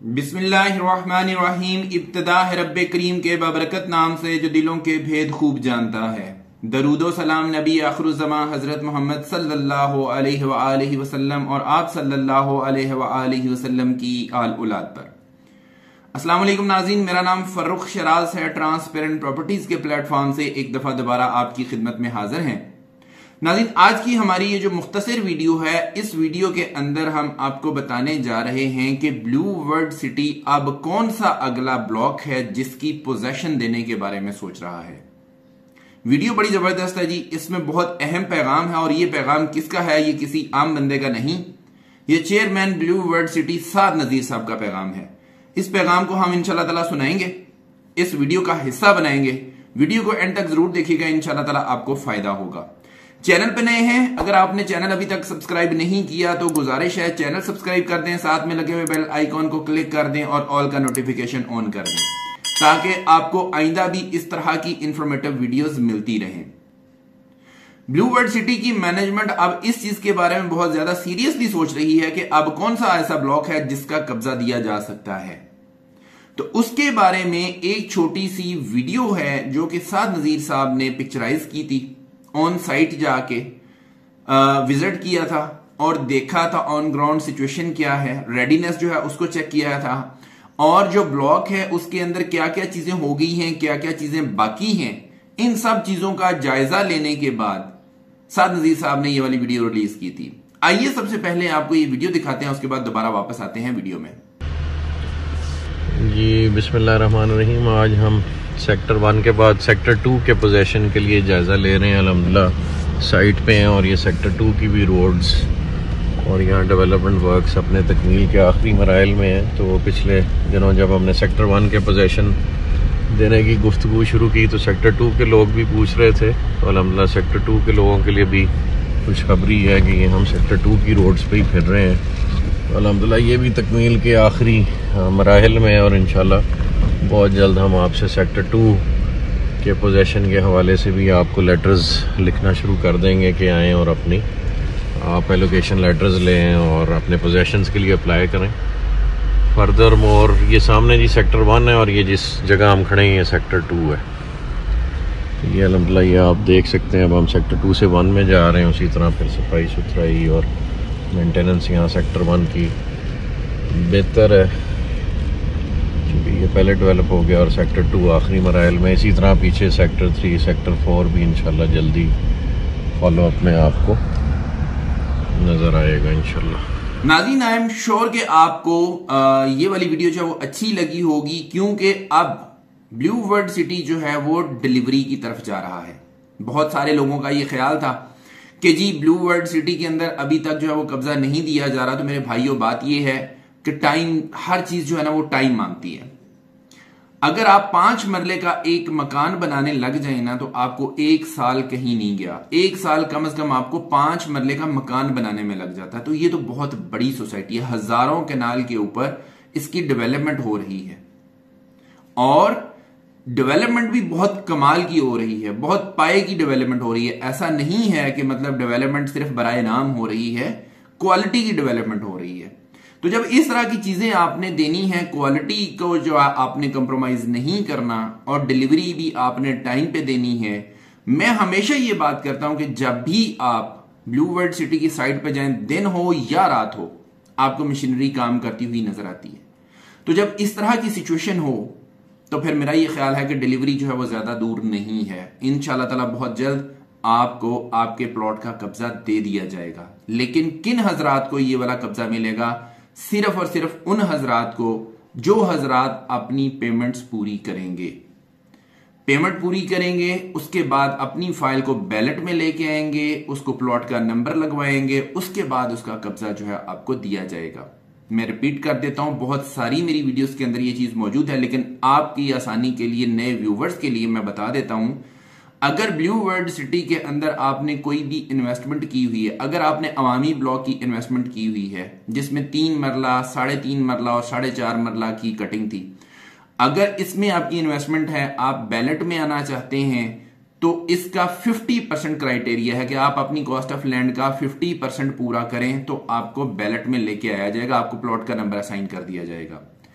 बिस्मिल्लाहिर्रहमानिर्रहीम। इब्तिदा है रब्बे करीम के बाबरकत नाम से जो दिलों के भेद खूब जानता है। दरूदो सलाम नबी आखिरुज़्ज़मा हजरत मोहम्मद सल्लल्लाहु अलैहि वसल्लम और आप सल्लल्लाहु अलैहि वसल्लम की आल औलाद पर। अस्सलाम वालेकुम नाज़रीन, मेरा नाम फर्रुख शराज है। ट्रांसपेरेंट प्रॉपर्टीज के प्लेटफॉर्म से एक दफा दोबारा आपकी खिदमत में हाजिर हैं। नाज़रीन, आज की हमारी ये जो मुख्तसर वीडियो है, इस वीडियो के अंदर हम आपको बताने जा रहे हैं कि ब्लू वर्ल्ड सिटी अब कौन सा अगला ब्लॉक है जिसकी पोजेशन देने के बारे में सोच रहा है। वीडियो बड़ी जबरदस्त है जी, इसमें बहुत अहम पैगाम है और ये पैगाम किसका है? ये किसी आम बंदे का नहीं, ये chairman blue world city Saad Nazir साहब का पैगाम है। इस पैगाम को हम इंशाल्लाह ताला सुनाएंगे, इस वीडियो का हिस्सा बनाएंगे। वीडियो को एंड तक जरूर देखिएगा, इंशाल्लाह ताला आपको फायदा होगा। चैनल पे नए हैं, अगर आपने चैनल अभी तक सब्सक्राइब नहीं किया तो गुजारिश है चैनल सब्सक्राइब कर दें, साथ में लगे हुए बेल आइकॉन को क्लिक कर दें और ऑल का नोटिफिकेशन ऑन कर दें ताकि आपको आइंदा भी इस तरह की इंफॉर्मेटिव वीडियोस मिलती रहें। ब्लू वर्ल्ड सिटी की मैनेजमेंट अब इस चीज के बारे में बहुत ज्यादा सीरियसली सोच रही है कि अब कौन सा ऐसा ब्लॉक है जिसका कब्जा दिया जा सकता है। तो उसके बारे में एक छोटी सी वीडियो है जो कि साद नजीर साहब ने पिक्चराइज की थी। ऑन साइट जाके विजिट किया था और देखा था ऑन ग्राउंड सिचुएशन क्या है, रेडीनेस जो है उसको चेक किया था और जो ब्लॉक है उसके अंदर क्या क्या चीजें हो गई हैं, क्या क्या चीजें बाकी हैं, इन सब चीजों का जायजा लेने के बाद साद नजीर साहब ने ये वाली वीडियो रिलीज की थी। आइए सबसे पहले आपको ये वीडियो दिखाते हैं, उसके बाद दोबारा वापस आते हैं वीडियो में। जी बिस्मिल्लाहिर्रहमानिर्रहीम। आज हम सेक्टर 1 के बाद सेक्टर 2 के पोजीशन के लिए जायज़ा ले रहे हैं। अल्हम्दुलिल्लाह साइट पे हैं और ये सेक्टर 2 की भी रोड्स और यहाँ डेवलपमेंट वर्क्स अपने तकमील के आखिरी मराइल में हैं। तो पिछले दिनों जब हमने सेक्टर 1 के पोजीशन देने की गुफ्तगू शुरू की तो सेक्टर 2 के लोग भी पूछ रहे थे, तो अल्हम्दुलिल्लाह सेक्टर 2 के लोगों के लिए भी खुशखबरी है कि हम सेक्टर 2 की रोड्स पर ही फिर रहे हैं। तो अल्हम्दुलिल्लाह ये भी तकमील के आखिरी मराहिल में है और इंशाल्लाह बहुत जल्द हम आपसे सेक्टर 2 के पोजीशन के हवाले से भी आपको लेटर्स लिखना शुरू कर देंगे कि आएँ और अपनी आप एलोकेशन लेटर्स लें और अपने पोजीशंस के लिए अप्लाई करें। फर्दर मोर ये सामने जी सेक्टर 1 है और ये जिस जगह हम खड़े हैं ये सेक्टर 2 है। तो ये अल्हम्दुलिल्लाह ये आप देख सकते हैं। अब हम सेक्टर 2 से 1 में जा रहे हैं। उसी तरह फिर सफाई सुथराई और मेंटेनेंस यहाँ सेक्टर 1 की बेहतर है क्योंकि ये पहले डेवलप हो गया और सेक्टर 2 आखिरी मराइल में। इसी तरह पीछे सेक्टर 3 सेक्टर 4 भी इंशाल्लाह जल्दी फॉलो अप में आपको नज़र आएगा इंशाल्लाह। नाज़रीन, आई एम श्योर कि आपको ये वाली वीडियो जो है वो अच्छी लगी होगी क्योंकि अब ब्लू वर्ल्ड सिटी जो है वो डिलीवरी की तरफ जा रहा है। बहुत सारे लोगों का ये ख्याल था कि जी ब्लू वर्ल्ड सिटी के अंदर अभी तक जो है वो कब्जा नहीं दिया जा रहा। तो मेरे भाइयों, बात ये है कि टाइम, हर चीज जो है ना वो टाइम मांगती है। अगर आप 5 मरले का एक मकान बनाने लग जाए ना तो आपको 1 साल कहीं नहीं गया, 1 साल कम से कम आपको 5 मरले का मकान बनाने में लग जाता है। तो ये तो बहुत बड़ी सोसाइटी है, हजारों कैनाल के ऊपर इसकी डेवलपमेंट हो रही है और डेवलपमेंट भी बहुत कमाल की हो रही है, बहुत पाए की डेवलपमेंट हो रही है। ऐसा नहीं है कि मतलब डेवलपमेंट सिर्फ बराए नाम हो रही है, क्वालिटी की डेवलपमेंट हो रही है। तो जब इस तरह की चीजें आपने देनी है, क्वालिटी को जो आपने कंप्रोमाइज नहीं करना और डिलीवरी भी आपने टाइम पे देनी है। मैं हमेशा ये बात करता हूं कि जब भी आप ब्लू वर्ल्ड सिटी की साइट पे जाएं, दिन हो या रात हो, आपको मशीनरी काम करती हुई नजर आती है। तो जब इस तरह की सिचुएशन हो तो फिर मेरा ये ख्याल है कि डिलीवरी जो है वो ज्यादा दूर नहीं है। इंशाल्लाह ताला बहुत जल्द आपको आपके प्लॉट का कब्जा दे दिया जाएगा। लेकिन किन हजरात को ये वाला कब्जा मिलेगा? सिर्फ और सिर्फ उन हजरात को जो हजरात अपनी पेमेंट्स पूरी करेंगे। पेमेंट पूरी करेंगे, उसके बाद अपनी फाइल को बैलेट में लेके आएंगे, उसको प्लॉट का नंबर लगवाएंगे, उसके बाद उसका कब्जा जो है आपको दिया जाएगा। मैं रिपीट कर देता हूं, बहुत सारी मेरी वीडियोस के अंदर ये चीज मौजूद है, लेकिन आपकी आसानी के लिए, नए व्यूवर्स के लिए मैं बता देता हूं। अगर ब्लू वर्ल्ड सिटी के अंदर आपने कोई भी इन्वेस्टमेंट की हुई है, अगर आपने अवामी ब्लॉक की इन्वेस्टमेंट की हुई है जिसमें 3 मरला, 3.5 मरला और 4.5 मरला की कटिंग थी, अगर इसमें आपकी इन्वेस्टमेंट है, आप बैलेट में आना चाहते हैं तो इसका 50% क्राइटेरिया है कि आप अपनी कॉस्ट ऑफ लैंड का 50% पूरा करें तो आपको बैलेट में लेके आया जाएगा, आपको प्लॉट का नंबर असाइन कर दिया जाएगा।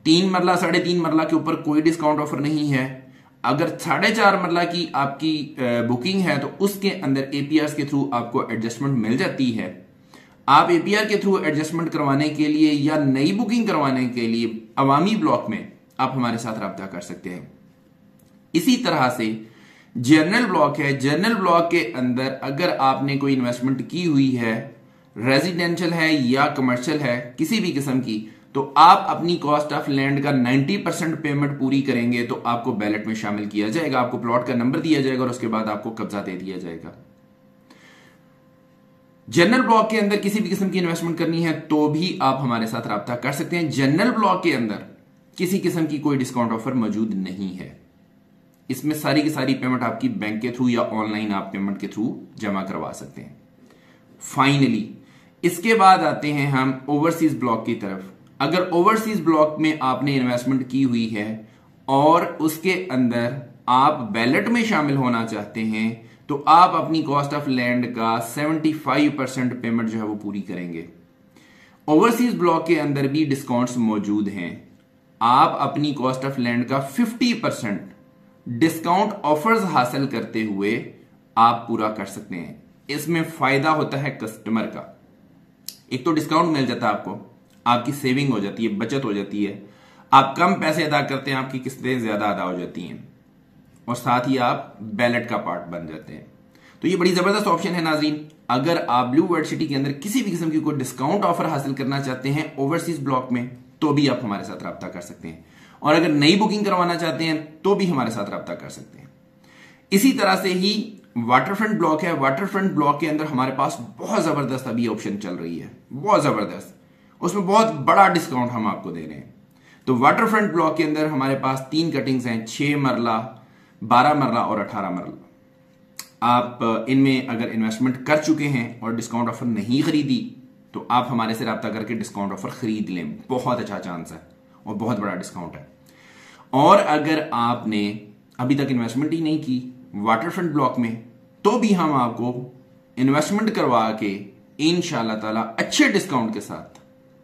3 मरला 3.5 मरला के ऊपर कोई डिस्काउंट ऑफर नहीं है। अगर 4.5 मरला की आपकी बुकिंग है तो उसके अंदर एपीआर के थ्रू आपको एडजस्टमेंट मिल जाती है। आप एपीआर के थ्रू एडजस्टमेंट करवाने के लिए या नई बुकिंग करवाने के लिए अवामी ब्लॉक में आप हमारे साथ रब्ता कर सकते हैं। इसी तरह से जनरल ब्लॉक है। जनरल ब्लॉक के अंदर अगर आपने कोई इन्वेस्टमेंट की हुई है, रेजिडेंशियल है या कमर्शियल है किसी भी किस्म की, तो आप अपनी कॉस्ट ऑफ लैंड का 90% पेमेंट पूरी करेंगे तो आपको बैलेट में शामिल किया जाएगा, आपको प्लॉट का नंबर दिया जाएगा और उसके बाद आपको कब्जा दे दिया जाएगा। जनरल ब्लॉक के अंदर किसी भी किस्म की इन्वेस्टमेंट करनी है तो भी आप हमारे साथ रब्ता कर सकते हैं। जनरल ब्लॉक के अंदर किसी किस्म की कोई डिस्काउंट ऑफर मौजूद नहीं है। इसमें सारी की सारी पेमेंट आपकी बैंक के थ्रू या ऑनलाइन आप पेमेंट के थ्रू जमा करवा सकते हैं। फाइनली इसके बाद आते हैं हम ओवरसीज ब्लॉक की तरफ। अगर ओवरसीज ब्लॉक में आपने इन्वेस्टमेंट की हुई है और उसके अंदर आप बैलेट में शामिल होना चाहते हैं तो आप अपनी कॉस्ट ऑफ लैंड का 75% पेमेंट जो है वो पूरी करेंगे। ओवरसीज ब्लॉक के अंदर भी डिस्काउंट्स मौजूद हैं। आप अपनी कॉस्ट ऑफ लैंड का 50% डिस्काउंट ऑफर्स हासिल करते हुए आप पूरा कर सकते हैं। इसमें फायदा होता है कस्टमर का। एक तो डिस्काउंट मिल जाता है आपको, आपकी सेविंग हो जाती है, बचत हो जाती है, आप कम पैसे अदा करते हैं, आपकी किस्तें ज्यादा अदा हो जाती हैं और साथ ही आप बैलेट का पार्ट बन जाते हैं। तो ये बड़ी जबरदस्त ऑप्शन है नाजरीन। अगर आप ब्लू वर्ड सिटी के अंदर किसी भी किस्म की कोई डिस्काउंट ऑफर हासिल करना चाहते हैं ओवरसीज ब्लॉक में तो भी आप हमारे साथ रब्ता कर सकते हैं, और अगर नई बुकिंग करवाना चाहते हैं तो भी हमारे साथ रब्ता कर सकते हैं। इसी तरह से ही वाटरफ्रंट ब्लॉक है। वाटरफ्रंट ब्लॉक के अंदर हमारे पास बहुत जबरदस्त अभी ऑप्शन चल रही है, बहुत जबरदस्त। उसमें बहुत बड़ा डिस्काउंट हम आपको दे रहे हैं। तो वाटरफ्रंट ब्लॉक के अंदर हमारे पास 3 कटिंग्स हैं, 6 मरला, 12 मरला और 18 मरला। आप इनमें अगर इन्वेस्टमेंट कर चुके हैं और डिस्काउंट ऑफर नहीं खरीदी तो आप हमारे से रब्ता करके डिस्काउंट ऑफर खरीद लें। बहुत अच्छा चांस है और बहुत बड़ा डिस्काउंट है। और अगर आपने अभी तक इन्वेस्टमेंट ही नहीं की वाटरफ्रंट ब्लॉक में तो भी हम आपको इन्वेस्टमेंट करवा के इंशाअल्लाह ताला अच्छे डिस्काउंट के साथ,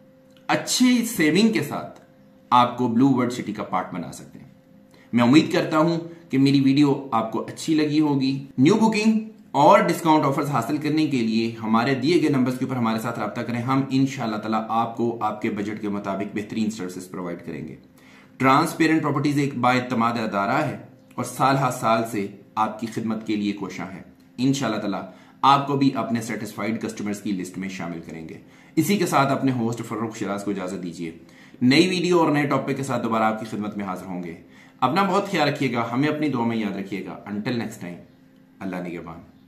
अच्छी सेविंग के साथ आपको ब्लू वर्ड सिटी का पार्ट बना सकते हैं। मैं उम्मीद करता हूं कि मेरी वीडियो आपको अच्छी लगी होगी। न्यू बुकिंग और डिस्काउंट ऑफर्स हासिल करने के लिए हमारे दिए गए नंबर्स के ऊपर हमारे साथ रब्ता करें। हम इंशाअल्लाह ताला आपको आपके बजट के मुताबिक बेहतरीन सर्विसेज प्रोवाइड करेंगे। ट्रांसपेरेंट प्रॉपर्टीज एक बाएतमाद अदारा है और साल हर साल से आपकी खिदमत के लिए कोशिश है। इंशाअल्लाह ताला आपको भी अपने सेटिस्फाइड कस्टमर्स की लिस्ट में शामिल करेंगे। इसी के साथ अपने होस्ट फर्रुख शिराज को इजाजत दीजिए। नई वीडियो और नए टॉपिक के साथ दोबारा आपकी खिदमत में हाजिर होंगे। अपना बहुत ख्याल रखिएगा, हमें अपनी दुआ में याद रखिएगा। Until next time, Allah निगहबान।